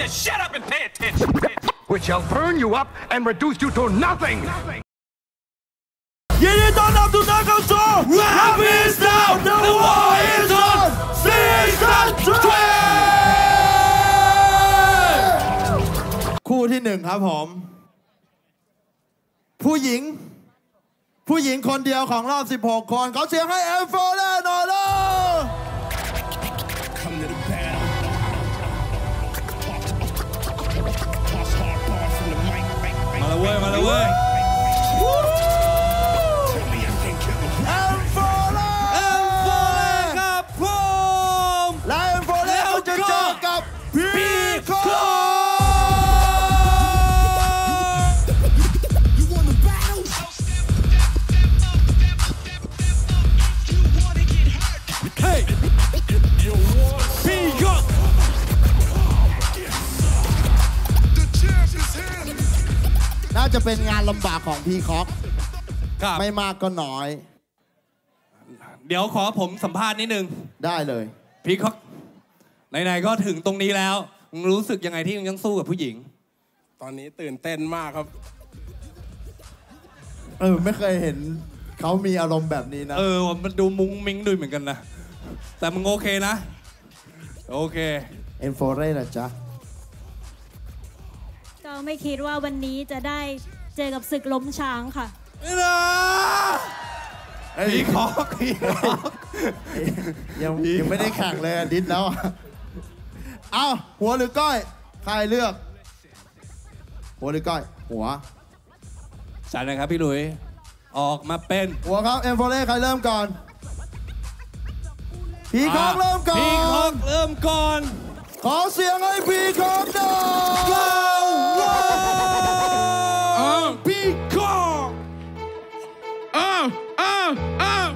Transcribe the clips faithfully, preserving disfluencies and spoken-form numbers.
you shut up and pay attention? Which shall burn you up and reduce you to nothing. ยินดีต้อนรับทุกท่านเข้าสู่ Rap is now the war is on season three คู่ที่หนึ่งครับผมผู้หญิงผู้หญิงคนเดียวของรอบสิบหกคนเขาเสียงให้เอฟโฟเล่หน่อยเลยมาเลยเว้ยมาเลยเว้ยเอ็มโฟเล่เอ็มโฟเล่ครับผมและเอ็มโฟเล่เขาจะเจอกับพีคอน่าจะเป็นงานลำบากของพีคอกไม่มากก็น้อยเดี๋ยวขอผมสัมภาษณ์นิดนึงได้เลยพีคอกไหนๆก็ถึงตรงนี้แล้วมึงรู้สึกยังไงที่มึงยังสู้กับผู้หญิงตอนนี้ตื่นเต้นมากครับเออไม่เคยเห็นเขามีอารมณ์แบบนี้นะเออมันดูมุ้งมิ้งด้วยเหมือนกันนะแต่มึงโอเคนะโอเคเอ็นโฟเร่นะจ๊ะก็ไม่คิดว่าวันนี้จะได้เจอกับศึกล้มช้างค่ะพีคอกพีคอกยังยังไม่ได้แข่งเลยดิสแล้วเอ้าหัวหรือก้อยใครเลือกหัวหรือก้อยหัวใช่นะครับพี่หลุยออกมาเป็นหัวครับเอ็มโฟเล่ใครเริ่มก่อนพีคอกเริ่มก่อนพีคอกเริ่มก่อนขอเสียงให้พีคอกหน่อยพีคอกอ้าวอ้าวอ้าว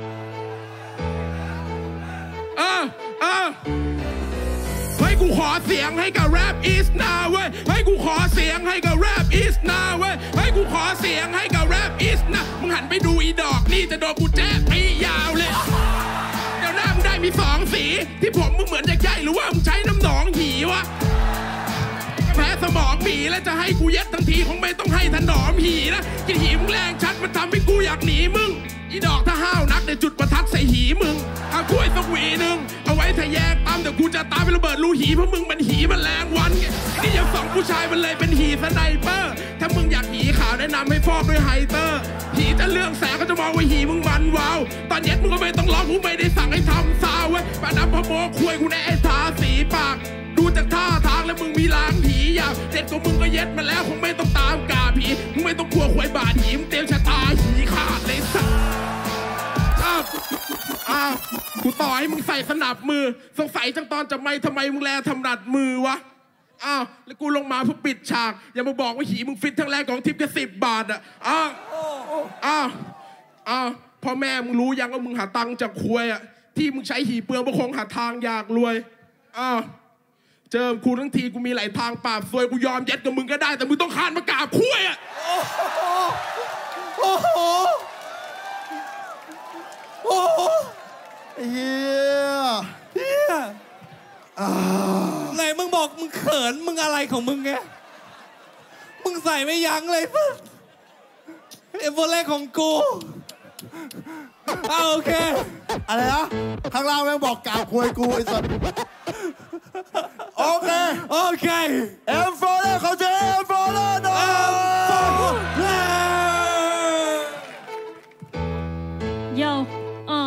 อ้าวอ้าวให้กูขอเสียงให้กับ Rap is now เว้ยให้กูขอเสียงให้กับ Rap is now เว้ยให้กูขอเสียงให้กับ Rap is now มึงหันไปดูอีดอกนี่จะโดนกูแจ๊ะไปยาวเลยเดี๋ยวหน้ามึงได้มีสองสีที่ผมมึงเหมือนจะใหญ่หรือว่ามึงใช้น้ำหนองหีวะแพ้สมองหมีแล้วจะให้กูเย็ดทันทีคงไม่ต้องให้ถนอมหีนะกินหีมึงแรงชัดมันทำให้กูอยากหนีมึงอีดอกถ้าห้าวนักเดี๋ยวจุดประทัดใส่หีมึงเอากล้วยสักหวีหนึ่งเอาไว้ถ้าแยกตามเดี๋ยวกูจะตามไประเบิดรูหีเพราะมึงมันหีมันแรงวันนี่ยังสองผู้ชายมันเลยเป็นหีสไนเปอร์ถ้ามึงอยากหีขาวแนะนำให้ฟอกด้วยไฮเตอร์หีจะเรื่องแสงก็จะมองว่าหีมึงมันวาวตอนเย็ดมึงก็ไม่ต้องร้องกูไม่ได้สั่งให้ทำซาวเว้ยปานับพโมคุยกูแน่ไอ้ทาสีปากดูจากท่าทางแล้วมึงมีล้างผีอยากเด็ดก็มึงก็เย็ดมาแล้วคงไม่ต้องตามกาผีมึงไม่ต้องกลัวควยบาดหีมึงเตรียมชะตาหีขาดเลยสักอ้าวอ้าวกูต่อให้มึงใส่สนับมือสงสัยจังตอนจะไม่ทำไมมึงแลทำนัดมือวะอ้าวแล้วกูลงมาเพื่อปิดฉากอย่ามาบอกว่าหีมึงฟิตทั้งแรกของทิปแค่สิบบาทอ่ะอ้าวอ้าวอ้าวพ่อแม่มึงรู้ยังว่ามึงหาตังค์จากควยอ่ะที่มึงใช้หีเปลืองเพราะคงหาทางอยากรวยอ้าวเจอกูทั้งทีกูมีหลายทางปราบซวยกูยอมเย็ดกับมึงก็ได้แต่มึงต้องคานมากราบคุ้ยอ่ะโอ้โหโอ้โหเฮียเฮียไหนมึงบอกมึงเขินมึงอะไรของมึงไงมึงใส่ไม่ยั้งเลยสัสเอฟโฟเล่ของกูโอเคอะไรนะข้างล่างแม่งบอกกราบควยกูไอ้สัสโอเคโอเคเอ็มโฟเล่เขาจะเอ็มโฟเล่หน่อยโยอ่ะ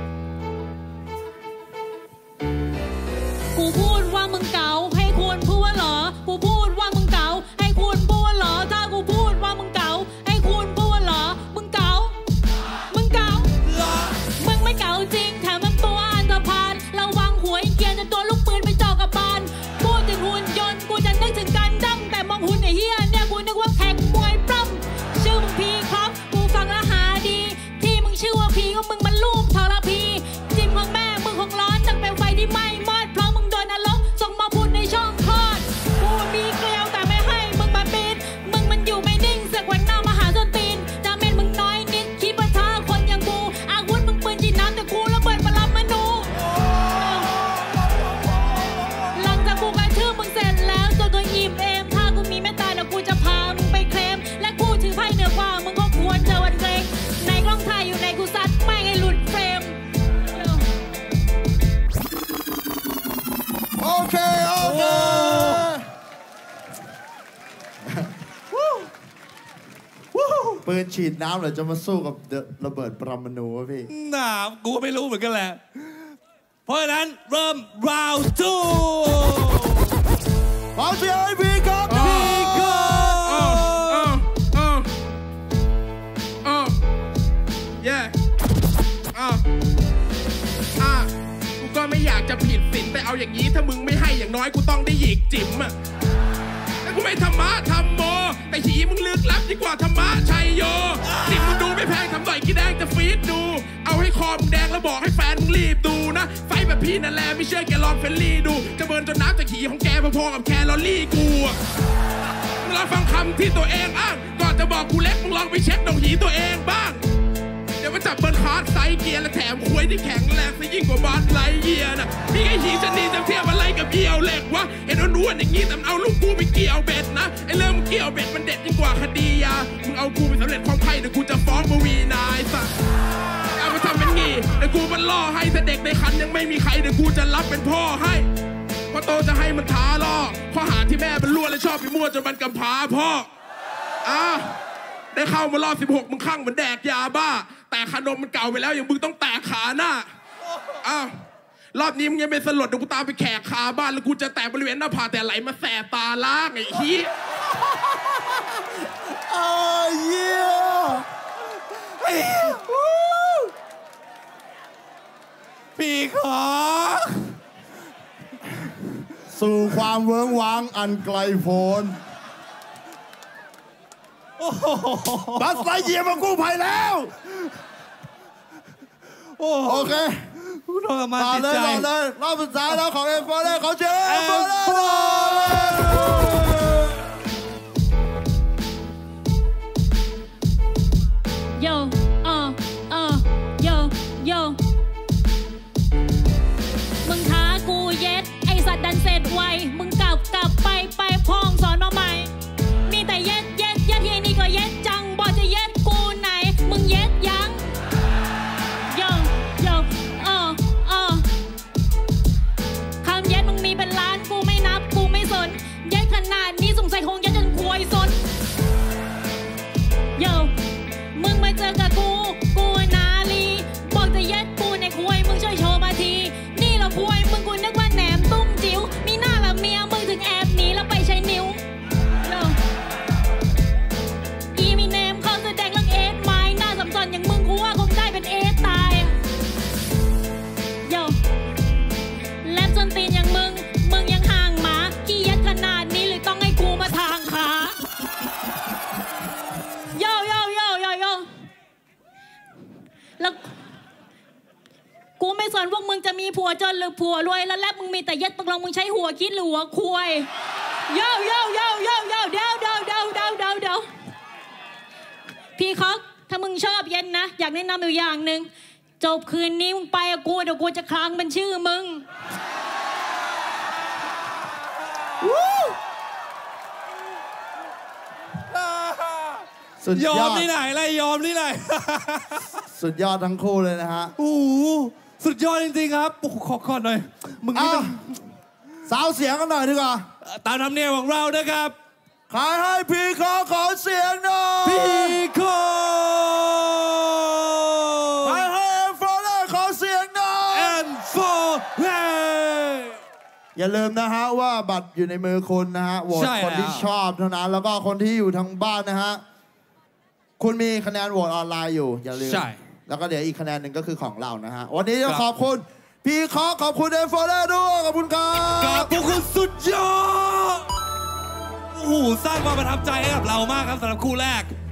กูพูดว่ามึงเก๋าให้คุณพูดว่าเหรอกูพูดว่ามึงเก๋าให้คุณพูดว่าเหรอถ้ากูพูดว่ามึงเก๋าให้คุณพูดว่าเหรอมึงเก๋ามึงเก๋ามึงไม่เก๋าจริงแถมมึงตัวอันธพาลระวังหัวไอ้เกียร์จะตัวลูกปืนไปจ่อกับบานพูดถึงหุ่นยนต์กูจะนึกถึงกันดั้มแต่มองหุ่นไอ้เหี้ยเนี่ยกูปืนฉีดน้ำหรือจะมาสู้กับระเบิดปรมาณูวะพี่น่ากูไม่รู้เหมือนกันแหละเพราะฉะนั้นเริ่ม round two ขอเสียงให้พี่ก๊อฟพี่ก๊อฟ yeah อ่ะอ่ะกูก็ไม่อยากจะผิดศีลแต่เอาอย่างนี้ถ้ามึงไม่ให้อย่างน้อยกูต้องได้หยิกจิ๋มอ่ะแต่กูไม่ธรรมะธรรมโมแต่หีมึงลึกลับยิ่งกว่าธรรมะชัยโยสิ่งมึงดูไม่แพงทำหน่อยกี่แดงจะฟีดดูเอาให้คอมึงแดงแล้วบอกให้แฟนมึงรีบดูนะไฟแบบพี่นั่นแหละไม่เชื่อแกลองเฟลลี่ดูจะเบิร์นจนน้ำจากหีของแกพอๆกับแคลอรี่กูมึงลองฟังคำที่ตัวเองอ้างก่อนจะบอกกูเล็กมึงลองไปเช็คดงหีตัวเองบ้างเดี๋ยวมาจับเบิร์นคาร์ดไซเกียร์และแถมควยที่แข็งแรงซะยิ่งกว่าบาสไลเยียนะมีไอ้หีชนีจะเทียบอะไรกับเกี่ยวเหล็กวะเห็นอ้วนๆอย่างงี้แต่เอาลูกกูไปเกี่ยวเบ็ดนะไอ้เริ่มเกี่ยวเบ็ดมันเด็ดยิ่งกว่าคดียามึงเอากูไปสำเร็จความไพ่เดี๋ยวกูจะฟ้องมาวีนายสักเอามาทำเป็นงี้เดี๋ยวกูมันล่อให้ถ้าเด็กในคันยังไม่มีใครเดี๋ยวกูจะรับเป็นพ่อให้พอโตจะให้มันท้าล่อข้อหาที่แม่มันล้วนและชอบไปมั่วจนมันกำพร้าพ่ออ่ะได้เข้ามารอบสิบหกมึงข้างเหมือนแดกยาบ้าแต่ขนมมันเก่าไปแล้วอย่างมึงต้องแตกขาหน้าอ้าวรอบนี้มึงยังเป็นสลดเดี๋ยวกูตามไปแขกคาบ้านแล้วกูจะแตกบริเวณหน้าผากแต่ไหลมาแสบตาล่างไอ้ขี้อ้าวเยี่ยพี่ขอสู่ความเวิ้งว้างอันไกลโพ้นบัสไลเยียมากู้ภัยแล้วโอเคทรมานจิตใจต่อเลยต่อเลยรอบสุดท้ายแล้วของเอ็มโฟเล่เขาเจอเอ็มโฟเล่โยอ่ออ่อโยโยมึงท้ากูเย็ดไอสัตว์ดันเสร็จไวมึงกลับกลับไปไปพ้องสอนมาใหม่มีแต่เย็ดเย็ดเย็ดที่นี่ก็เย็ดจังบอกจะเย็ดกูไหนมึงเย็ดยังโยโยอ่ออ่อคำเย็ดมึงมีเป็นล้านกูไม่นับกูไม่สนเย็ดขนาดนี้สงสัยคงเย็ดจนควยสนโยมึงมาเจอกับกูกูนาลีบอกจะเย็ดกูในควยมึงช่วยโชว์มาทีนี่เราควยมึงกูนึกว่าแหนมตุ้มจิ๋วมีหน้าละเมียมึงถึงแอบหนีแล้วไปใช้นิ้วอีมีเนมเขาแสดงเรื่องเอสไม้หน้าสัมสอนอย่างมึงกูว่าคงได้เป็นเอสตายโย่แลบจนตีนอย่างมึงมึงยังห่างหมาขี้ยัดขนาดนี้หรือต้องให้กูมาทางขาโย่โย่โย่โย่โย่แล้วกูไม่สนพวกมึงจะมีผัวจนหรือผัวรวยแล้วแลบมึงมีแต่ยัดตกลงมึงใช้หัวคิดหรือหัวคุยโย่โย่โย่โย่โย่เดี๋ยวเดี๋ยวเดี๋ยวเดี๋ยวเดี๋ยวเดี๋ยวพี่คอกถ้ามึงชอบเย็นนะอยากแนะนำอยู่อย่างหนึ่งจบคืนนี้มึงไปกับกูเดี๋ยวกูจะคลางเป็นชื่อมึงสุดยอดยอมที่ไหนไรยอมที่ไหนสุดยอดทั้งคู่เลยนะฮะโอ้สุดยอดจริงๆครับขอขอหน่อยมึงนี่เป็นสาวเสียงกันหน่อยดีกว่าตามธรรมเนียมของเรานะครับใครให้พี่ขอขอเสียงหน่อยพี่ขอใครให้เอ็มโฟเล่ขอเสียงหน่อยเอ็มโฟเล่อย่าลืมนะฮะว่าบัตรอยู่ในมือคุณนะฮะโหวตคนที่ชอบเท่านั้นแล้วก็คนที่อยู่ทางบ้านนะฮะคุณมีคะแนนโหวตออนไลน์อยู่อย่าลืมแล้วก็เดี๋ยวอีกคะแนนหนึ่งก็คือของเรานะฮะวันนี้จะขอบคุณพี่ขอขอบคุณเอ็มโฟเล่ด้วยขอบคุณครับขอบคุณสุดยอดโอ้โหสร้างความประทับใจให้กับเรามากครับสำหรับคู่แรก